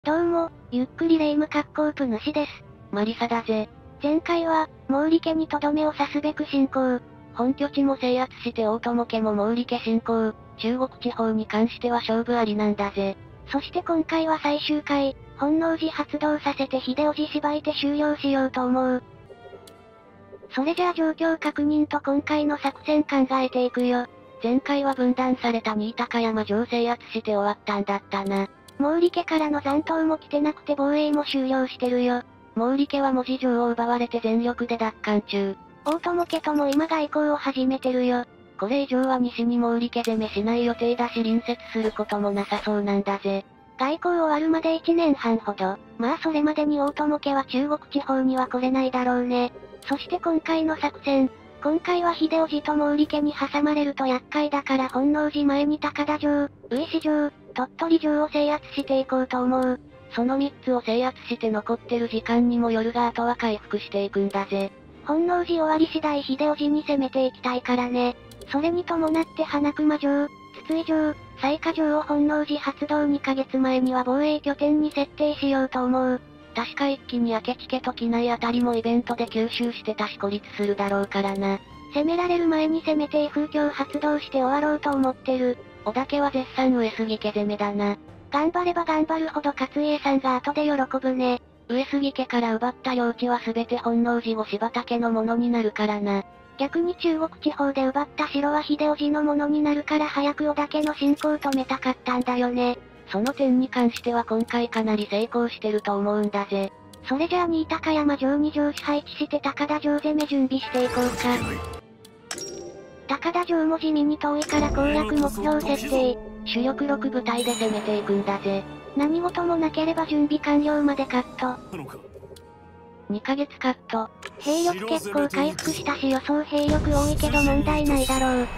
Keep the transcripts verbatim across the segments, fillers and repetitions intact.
どうも、ゆっくりレ夢ム格好プ主です。 マリサだぜ。 前回は、毛利家にとどめを刺すべく進行。 本拠地も制圧して大友家も毛利家進行。中国地方に関しては勝負ありなんだぜ。 そして今回は最終回、本能寺発動させて秀吉縛いて終了しようと思う。それじゃあ状況確認と今回の作戦考えていくよ。 前回は分断された新高山城を制圧して終わったんだったな。 毛利家からの残党も来てなくて防衛も終了してるよ。 毛利家は文字城を奪われて全力で奪還中。 大友家とも今外交を始めてるよ。 これ以上は西に毛利家攻めしない予定だし隣接することもなさそうなんだぜ。 外交終わるまでいちねんはんほど。まあそれまでに大友家は中国地方には来れないだろうね。そして今回の作戦。今回は秀吉と毛利家に挟まれると厄介だから本能寺前に高田城、上石城、鳥取城を制圧していこうと思う。 そのみっつを制圧して残ってる時間にもよるがあとは回復していくんだぜ。 本能寺終わり次第秀吉に攻めていきたいからね。それに伴って花熊城、筒井城、雑賀城を本能寺発動にかげつまえには防衛拠点に設定しようと思う。 確か一気に明智家と畿内あたりもイベントで吸収してたし孤立するだろうからな。 攻められる前に攻めて風鏡発動して終わろうと思ってる。 織田家は絶賛上杉家攻めだな。 頑張れば頑張るほど勝家さんが後で喜ぶね。 上杉家から奪った領地は全て本能寺後柴田家のものになるからな。 逆に中国地方で奪った城は秀吉のものになるから早く織田家の侵攻を止めたかったんだよね。 その点に関しては今回かなり成功してると思うんだぜ。 それじゃあ新高山城に城主配置して高田城攻め準備していこうか。高田城も地味に遠いから攻略目標設定。 主力ろく部隊で攻めていくんだぜ。 何事もなければ準備完了までカット。 にかげつカット。 兵力結構回復したし予想兵力多いけど問題ないだろう。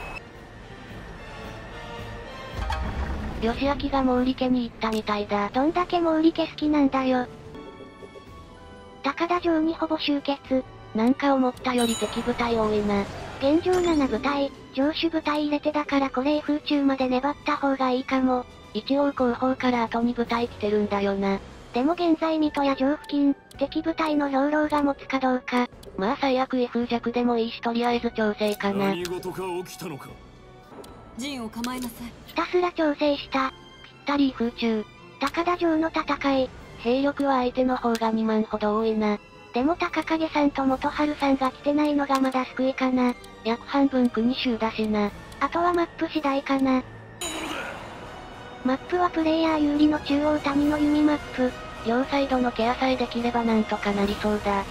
義明が毛利家に行ったみたいだ。 どんだけ毛利家好きなんだよ。高田城にほぼ集結。 なんか思ったより敵部隊多いな。 現状なな部隊、城主部隊入れてだからこれ風中まで粘った方がいいかも。 一応後方から後に部隊来てるんだよな。 でも現在水戸や城付近、敵部隊の兵糧が持つかどうか。 まあ最悪威風弱でもいいしとりあえず調整かな。 何事か起きたのか。陣を構えなさい。 ひたすら調整した。 ぴったり威風中。 高田城の戦い。 兵力は相手の方がにまんほど多いな。 でも高影さんと元春さんが来てないのがまだ救いかな。 約半分国衆だしな。 あとはマップ次第かな。マップはプレイヤー有利の中央谷の弓マップ。 両サイドのケアさえできればなんとかなりそうだ。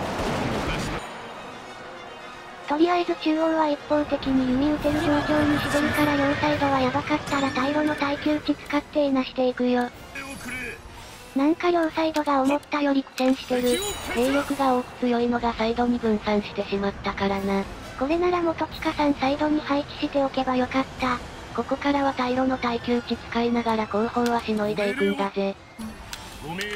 とりあえず中央は一方的に弓打てる状況にしてるから両サイドはヤバかったら退路の耐久値使っていなしていくよ。なんか両サイドが思ったより苦戦してる。 兵力が多く強いのがサイドに分散してしまったからな。 これなら元近さんサイドに配置しておけばよかった。 ここからは退路の耐久値使いながら後方はしのいでいくんだぜ。 ご命令と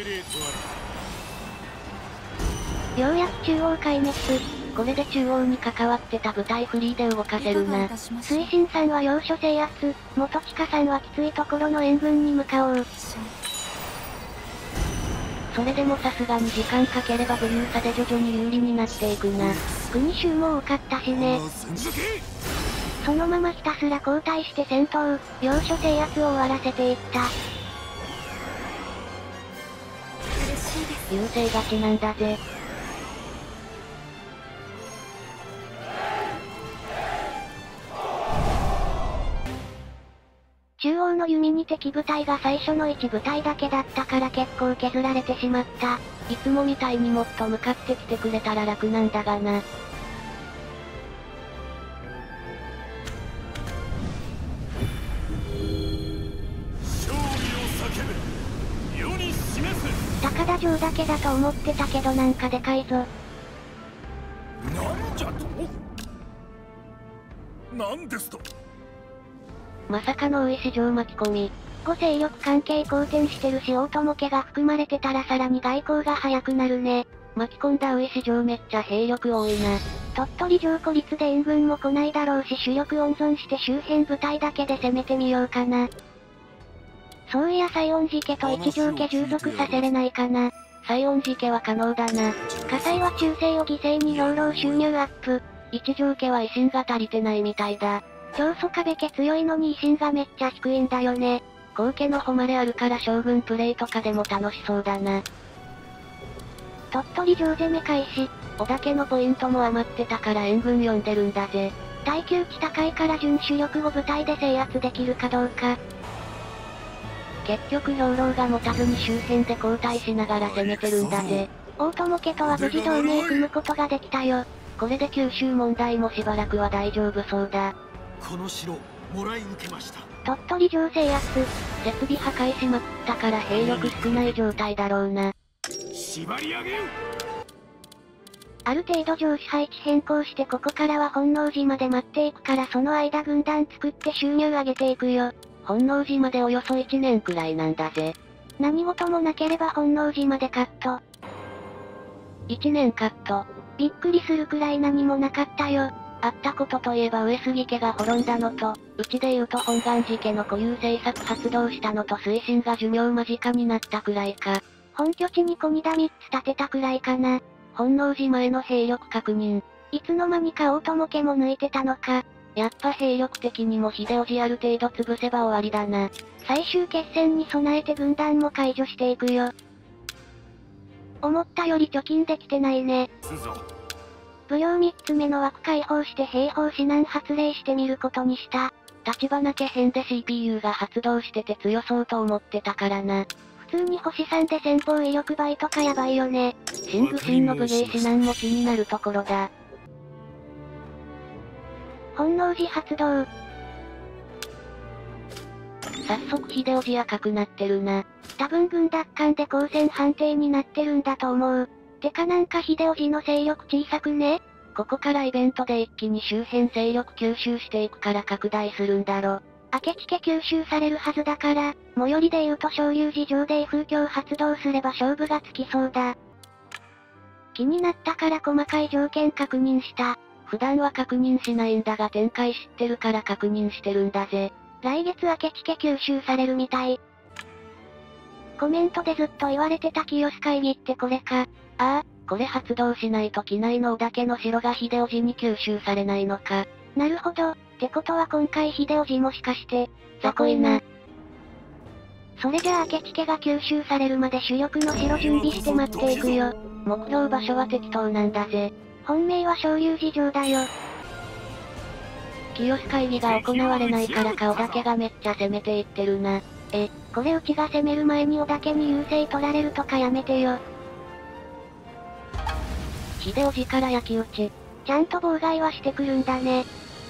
ある。ようやく中央壊滅。 これで中央に関わってた部隊フリーで動かせるな。 推進さんは要所制圧、元近さんはきついところの援軍に向かおう。 それでもさすがに時間かければ武勇差で徐々に有利になっていくな。 国衆も多かったしね。そのままひたすら交代して戦闘、要所制圧を終わらせていった。 優勢勝ちなんだぜ。 中央の弓に敵部隊が最初のいち部隊だけだったから結構削られてしまった。 いつもみたいにもっと向かってきてくれたら楽なんだがな。 高田城だけだと思ってたけどなんかでかいぞ。 なんじゃと？なんですと？ まさかの大石城巻き込み。 ご勢力関係好転してるし大友家が含まれてたらさらに外交が早くなるね。 巻き込んだ大石城めっちゃ兵力多いな。 鳥取城孤立で援軍も来ないだろうし主力温存して周辺部隊だけで攻めてみようかな。 そういや西園寺家と一条家従属させれないかな。 西園寺家は可能だな。 火災は忠誠を犠牲に兵糧収入アップ。 一条家は威信が足りてないみたいだ。 長宗我部家強いのに威信がめっちゃ低いんだよね。 後家の誉れあるから将軍プレイとかでも楽しそうだな。 鳥取城攻め開始。 織田家のポイントも余ってたから援軍呼んでるんだぜ。 耐久値高いから準主力を部隊で制圧できるかどうか。 結局兵糧が持たずに周辺で交代しながら攻めてるんだぜ。 大友家とは無事同盟組むことができたよ。 これで九州問題もしばらくは大丈夫そうだ。 この城、もらい受けました。 鳥取城制圧。 設備破壊しまくったから兵力少ない状態だろうな。 縛り上げよ。 ある程度上司配置変更してここからは本能寺まで待っていくからその間軍団作って収入上げていくよ。 本能寺までおよそいちねんくらいなんだぜ。 何事もなければ本能寺までカット。 いちねんカット。 びっくりするくらい何もなかったよ。 あったことといえば上杉家が滅んだのと、うちで言うと本願寺家の固有政策発動したのと推進が寿命間近になったくらいか。 本拠地に小荷田みっつ建てたくらいかな。 本能寺前の兵力確認。 いつの間にか大友家も抜いてたのか。 やっぱ兵力的にも秀吉ある程度潰せば終わりだな。 最終決戦に備えて軍団も解除していくよ。思ったより貯金できてないね。武量みっつめの枠解放して兵法指南発令してみることにした。 立花家編で シーピーユー が発動してて強そうと思ってたからな。 普通に星さんで戦法威力倍とかやばいよね。 新武神の武芸指南も気になるところだ。 本能寺発動。 早速秀吉赤くなってるな。 多分軍奪還で交戦判定になってるんだと思う。てかなんか秀吉の勢力小さくね？ ここからイベントで一気に周辺勢力吸収していくから拡大するんだろ。 明智家吸収されるはずだから、最寄りで言うと昇龍寺城で風鏡発動すれば勝負がつきそうだ。気になったから細かい条件確認した。 普段は確認しないんだが展開知ってるから確認してるんだぜ。 来月明智家吸収されるみたい。コメントでずっと言われてた清須会議ってこれか。 ああ、これ発動しないと機内の織田家の城が秀吉に吸収されないのか。 なるほど。ってことは今回秀吉もしかして、 雑魚いな。 それじゃあ明智家が吸収されるまで主力の城準備して待っていくよ。 目標場所は適当なんだぜ。 本命は昇龍寺城だよ。 清須会議が行われないからか織田家がめっちゃ攻めていってるな。 え、これうちが攻める前に織田家に優勢取られるとかやめてよ。 秀吉から焼き討ち。 ちゃんと妨害はしてくるんだね。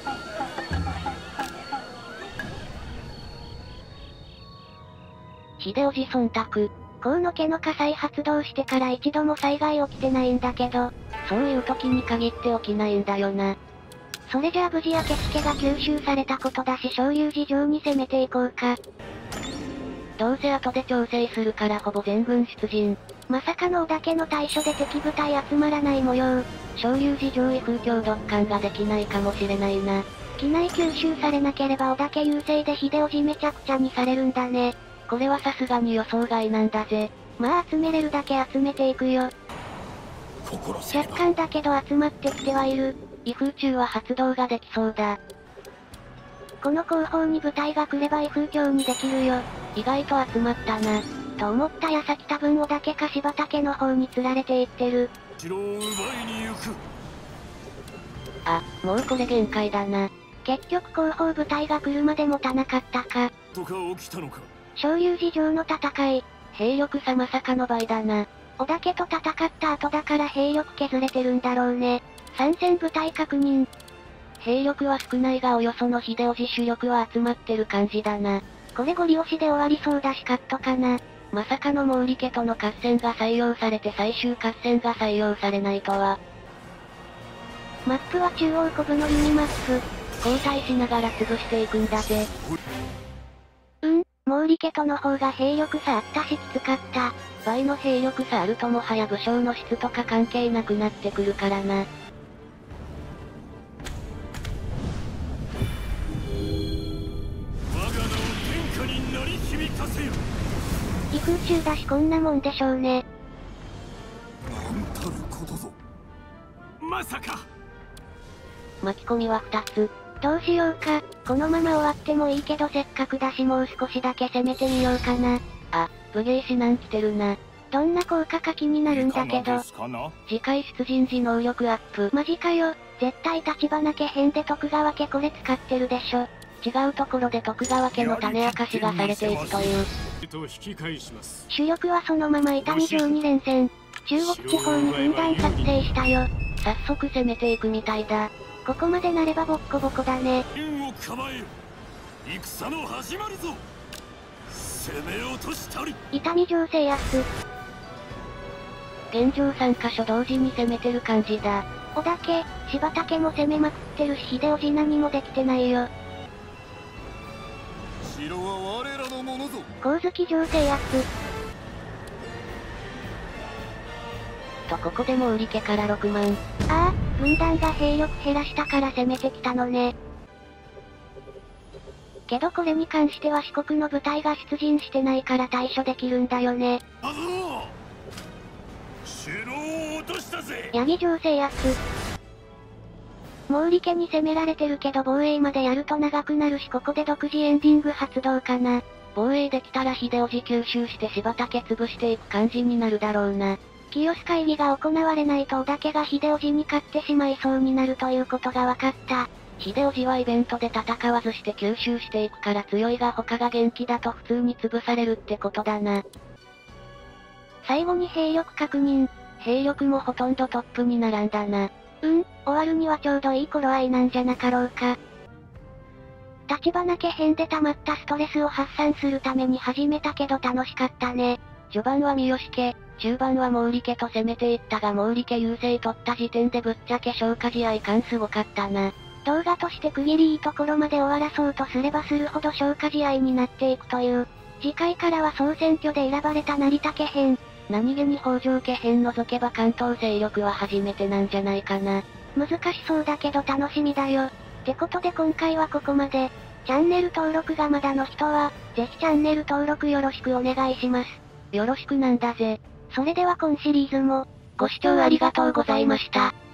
秀吉忖度。 河野家の火災発動してから一度も災害起きてないんだけど、 そういう時に限って起きないんだよな。 それじゃあ無事明智家が吸収されたことだし昇龍寺城に攻めていこうか。 どうせ後で調整するからほぼ全軍出陣。 まさかの織田家の対処で敵部隊集まらない模様。 昇龍寺城へ風鏡奪還ができないかもしれないな。 機内吸収されなければ織田家優勢で秀吉めちゃくちゃにされるんだね。 これはさすがに予想外なんだぜ。 まあ集めれるだけ集めていくよ。若干だけど集まってきてはいる。 威風中は発動ができそうだ。 この後方に部隊が来れば威風鏡にできるよ。 意外と集まったな。 と思った矢先多分織田家か柴田家の方に釣られていってる。 城を奪いに行く。 あ、もうこれ限界だな。 結局後方部隊が来るまで持たなかったか。 とか起きたのか。 昇龍寺城の戦い。 兵力差まさかの倍だな。 織田家と戦った後だから兵力削れてるんだろうね。参戦部隊確認。 兵力は少ないがおよその秀吉主力は集まってる感じだな。 これゴリ押しで終わりそうだしカットかな。 まさかの毛利家との合戦が採用されて最終合戦が採用されないとは。 マップは中央コブのユニマップ。 交代しながら潰していくんだぜ。 うん、毛利家との方が兵力差あったしきつかった。 倍の兵力差あるともはや武将の質とか関係なくなってくるからな。 我が名を天下に鳴り響かせよ。 中だしこんなもんでしょうね。 なんたることぞ。まさか。 巻き込みはふたつ。 どうしようか、このまま終わってもいいけどせっかくだしもう少しだけ攻めてみようかな。 あ、武芸指南来てるな。 どんな効果か気になるんだけど。 次回出陣時能力アップ。 マジかよ、絶対立花家編で徳川家これ使ってるでしょ。 違うところで徳川家の種明かしがされていくという。 主力はそのまま伊丹城に連戦。中国地方に分断作成したよ。 早速攻めていくみたいだ。 ここまでなればボッコボコだね。 陣を構えよ。戦の始まるぞ。攻め落としたり。 伊丹城制圧。 現状さんカ所同時に攻めてる感じだ。 織田家、柴田家も攻めまくってるし秀吉何もできてないよ。 城は我らのものぞ。 光月城制圧。 とここでも売家からろくまん。 ああ、軍団が兵力減らしたから攻めてきたのね。けどこれに関しては四国の部隊が出陣してないから対処できるんだよね。 あぞ城を落としたぜ。 八木城制圧。毛利家に攻められてるけど防衛までやると長くなるしここで独自エンディング発動かな。 防衛できたら秀吉吸収して柴田家潰していく感じになるだろうな。 清須会議が行われないと織田家が秀吉に勝ってしまいそうになるということが分かった。 秀吉はイベントで戦わずして吸収していくから強いが他が元気だと普通に潰されるってことだな。 最後に兵力確認。 兵力もほとんどトップに並んだな。 うん、終わるにはちょうどいい頃合いなんじゃなかろうか。立花家編で溜まったストレスを発散するために始めたけど楽しかったね。 序盤は三好家、中盤は毛利家と攻めていったが毛利家優勢取った時点でぶっちゃけ消化試合感すごかったな。 動画として区切りいいところまで終わらそうとすればするほど消化試合になっていくという。次回からは総選挙で選ばれた成田家編。 何気に北条家編除けば関東勢力は初めてなんじゃないかな。 難しそうだけど楽しみだよ。ってことで今回はここまで。チャンネル登録がまだの人は、ぜひチャンネル登録よろしくお願いします。 よろしくなんだぜ。 それでは今シリーズも、 ご視聴ありがとうございました。